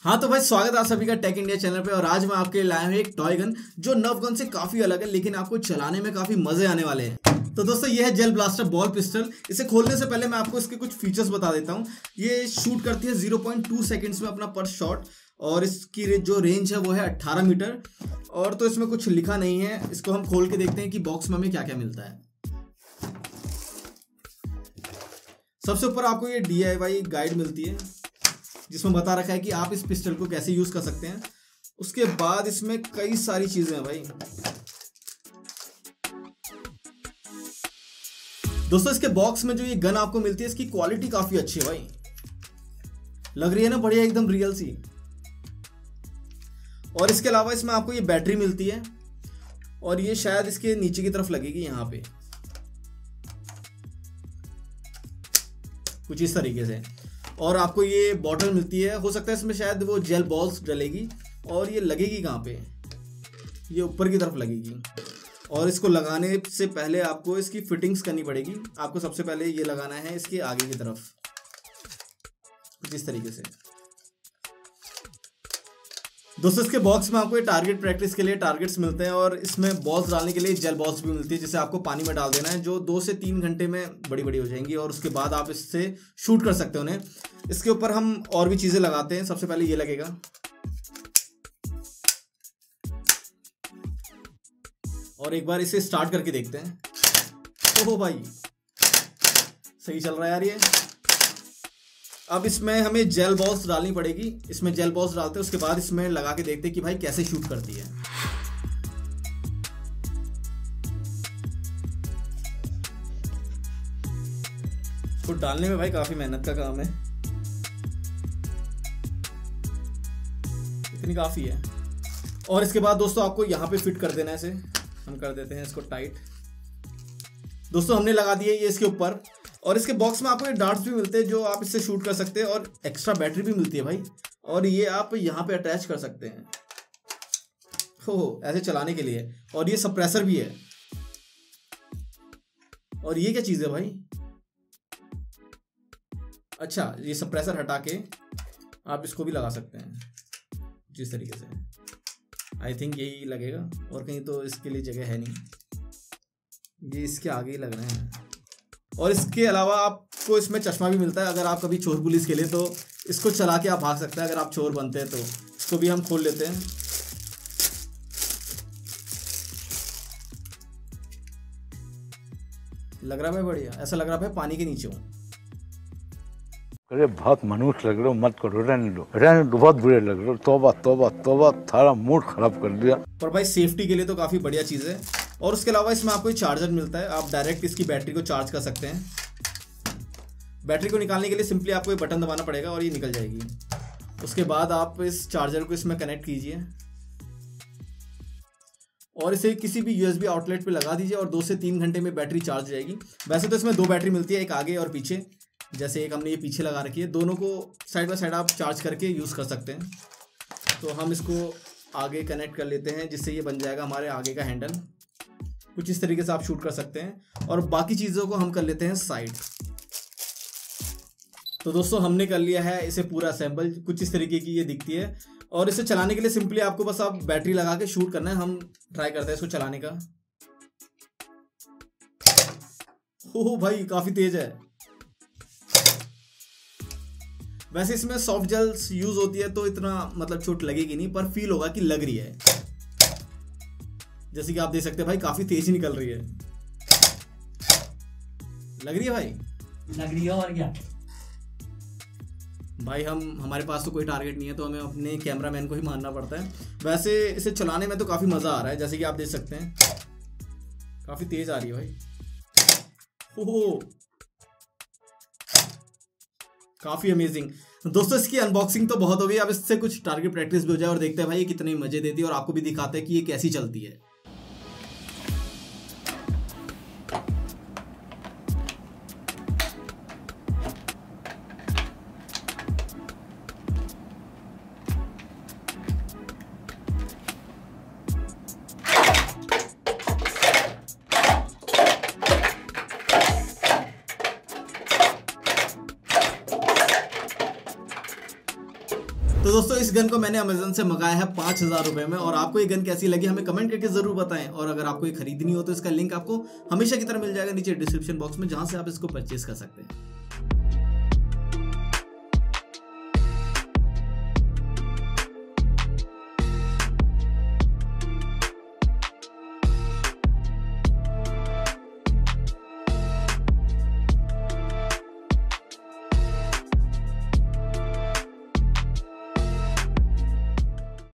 हाँ तो भाई स्वागत है आप सभी का टेक इंडिया चैनल पे। और आज मैं आपके लिए लाया हूँ एक टॉय गन जो नर्फ गन से काफी अलग है, लेकिन आपको चलाने में काफी मजे आने वाले हैं। तो दोस्तों ये है जेल ब्लास्टर बॉल पिस्टल। इसे खोलने से पहले मैं आपको इसके कुछ फीचर्स बता देता हूँ। ये शूट करती है 0.2 सेकेंड्स में अपना पर शॉट, और इसकी जो रेंज है वो है 18 मीटर। और तो इसमें कुछ लिखा नहीं है, इसको हम खोल के देखते हैं कि बॉक्स में हमें क्या क्या मिलता है। सबसे ऊपर आपको ये DIY गाइड मिलती है जिसमें बता रखा है कि आप इस पिस्टल को कैसे यूज कर सकते हैं। उसके बाद इसमें कई सारी चीजें हैं भाई। दोस्तों इसके बॉक्स में जो ये गन आपको मिलती है इसकी क्वालिटी काफी अच्छी है भाई, लग रही है ना बढ़िया, एकदम रियल सी। और इसके अलावा इसमें आपको ये बैटरी मिलती है, और ये शायद इसके नीचे की तरफ लगेगी यहां पे कुछ इस तरीके से। और आपको ये बॉटल मिलती है, हो सकता है इसमें शायद वो जेल बॉल्स डलेगी। और ये लगेगी कहाँ पे, ये ऊपर की तरफ लगेगी। और इसको लगाने से पहले आपको इसकी फिटिंग्स करनी पड़ेगी। आपको सबसे पहले ये लगाना है इसके आगे की तरफ कुछ इस तरीके से। दोस्तों इसके बॉक्स में आपको टारगेट प्रैक्टिस के लिए टारगेट्स मिलते हैं, और इसमें बॉल्स डालने के लिए जेल बॉल्स भी मिलती है जिसे आपको पानी में डाल देना है, जो 2 से 3 घंटे में बड़ी बड़ी हो जाएंगी। और उसके बाद आप इससे शूट कर सकते हो उन्हें। इसके ऊपर हम और भी चीजें लगाते हैं। सबसे पहले ये लगेगा, और एक बार इसे स्टार्ट करके देखते हैं। ओहो भाई सही चल रहा है यार ये। अब इसमें हमें जेल बॉल्स डालनी पड़ेगी। इसमें जेल बॉल्स डालते हैं, उसके बाद इसमें लगा के देखते हैं कि भाई कैसे शूट करती है। तो डालने में भाई काफी मेहनत का काम है, इतनी काफी है। और इसके बाद दोस्तों आपको यहां पे फिट कर देना है इसे। हम कर देते हैं इसको टाइट। दोस्तों हमने लगा दिया ये इसके ऊपर। और इसके बॉक्स में आपको ये डार्ट्स भी मिलते हैं जो आप इससे शूट कर सकते हैं, और एक्स्ट्रा बैटरी भी मिलती है भाई। और ये आप यहाँ पे अटैच कर सकते हैं हो ऐसे चलाने के लिए। और ये सप्रेसर भी है। और ये क्या चीज़ है भाई, अच्छा ये सप्रेसर हटा के आप इसको भी लगा सकते हैं जिस तरीके से। आई थिंक यही लगेगा, और कहीं तो इसके लिए जगह है नहीं, ये इसके आगे ही लग रहे हैं। और इसके अलावा आपको इसमें चश्मा भी मिलता है। अगर आप कभी चोर पुलिस खेले तो इसको चला के आप भाग सकते हैं, अगर आप चोर बनते हैं तो। इसको भी हम खोल लेते हैं। लग रहा है बढ़िया, ऐसा लग रहा है पानी के नीचे हूँ। अरे बहुत मनुष्य लग रहे हो, मत करो, रहने दो, बहुत बुरे लग रहे हो। तौबा तौबा तौबा, थारा मूड खराब कर दिया। पर भाई सेफ्टी के लिए तो काफी बढ़िया चीज है। और उसके अलावा इसमें आपको चार्जर मिलता है, आप डायरेक्ट इसकी बैटरी को चार्ज कर सकते हैं। बैटरी को निकालने के लिए सिंपली आपको ये बटन दबाना पड़ेगा और ये निकल जाएगी। उसके बाद आप इस चार्जर को इसमें कनेक्ट कीजिए और इसे किसी भी USB आउटलेट पे लगा दीजिए, और 2 से 3 घंटे में बैटरी चार्ज हो जाएगी। वैसे तो इसमें 2 बैटरी मिलती है, एक आगे और पीछे। जैसे एक हमने ये पीछे लगा रखी है, दोनों को साइड बाय साइड आप चार्ज करके यूज़ कर सकते हैं। तो हम इसको आगे कनेक्ट कर लेते हैं, जिससे ये बन जाएगा हमारे आगे का हैंडल। कुछ इस तरीके से आप शूट कर सकते हैं, और बाकी चीज़ों को हम कर लेते हैं साइड। तो दोस्तों हमने कर लिया है इसे पूरा असेंबल। कुछ इस तरीके की ये दिखती है, और इसे चलाने के लिए सिंपली आपको बस आप बैटरी लगा के शूट करना है। हम ट्राई करते हैं इसको चलाने का। ओह भाई काफ़ी तेज है। वैसे इसमें सॉफ्ट जेल्स यूज होती है तो इतना मतलब चोट लगेगी नहीं, पर फील होगा कि लग रही है। जैसे कि आप देख सकते हैं भाई काफी तेज निकल रही है। लग रही है भाई, लग रही है। और क्या भाई, हमारे पास तो कोई टारगेट नहीं है, तो हमें अपने कैमरामैन को ही मानना पड़ता है। वैसे इसे चलाने में तो काफी मजा आ रहा है, जैसे कि आप देख सकते हैं काफी तेज आ रही है भाई। ओह काफी अमेजिंग। दोस्तों इसकी अनबॉक्सिंग तो बहुत हो गई, अब इससे कुछ टारगेट प्रैक्टिस भी हो जाए और देखते हैं भाई ये कितने मजे देती है, और आपको भी दिखाते हैं कि ये कैसी चलती है। तो तो दोस्तों इस गन को मैंने अमेजन से मंगाया है 5,000 रुपए में, और आपको ये गन कैसी लगी हमें कमेंट करके जरूर बताएं। और अगर आपको ये खरीदनी हो तो इसका लिंक आपको हमेशा की तरह मिल जाएगा नीचे डिस्क्रिप्शन बॉक्स में, जहां से आप इसको परचेज कर सकते हैं।